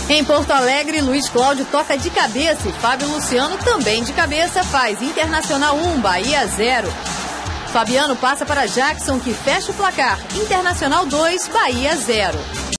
Em Porto Alegre, Luiz Cláudio toca de cabeça e Fábio Luciano também de cabeça faz Internacional 1, Bahia 0. Fabiano passa para Jackson, que fecha o placar. Internacional 2, Bahia 0.